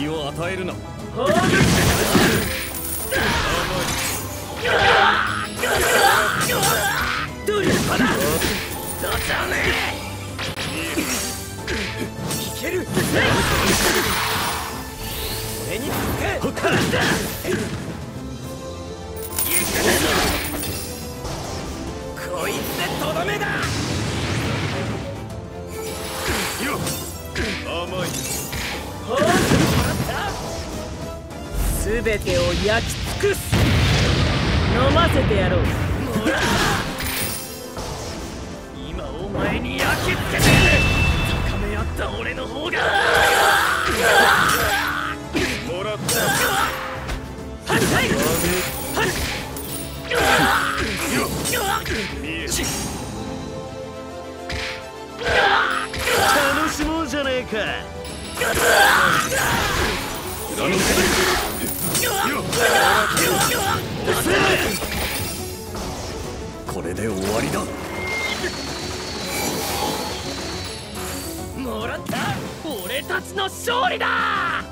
隙を与えるな。 どういうことだ。どうしたね。いける。俺につけ。ほったらだ。こいつでとどめだ。 よっ、甘い。 すべてを焼き尽くす。飲ませてやろう。今お前に焼き付けて高め合った俺の方がもらった。 はっはいはっ楽しもうじゃねえか。 これで終わりだ。 もらった。俺たちの勝利だ。